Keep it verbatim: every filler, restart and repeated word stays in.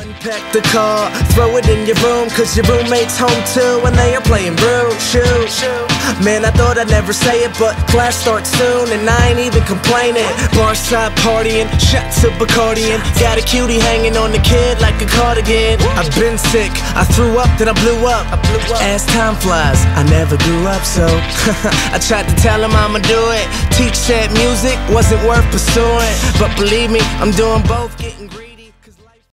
Unpack the car, throw it in your room, cause your roommate's home too, and they are playing Brew. Shoot, man, I thought I'd never say it, but class starts soon, and I ain't even complaining. Barside partying, shots of Bacardi, got a cutie hanging on the kid like a cardigan. I've been sick, I threw up, then I blew up. As time flies, I never grew up, so I tried to tell him I'ma do it. Teach said music wasn't worth pursuing, but believe me, I'm doing both, getting green.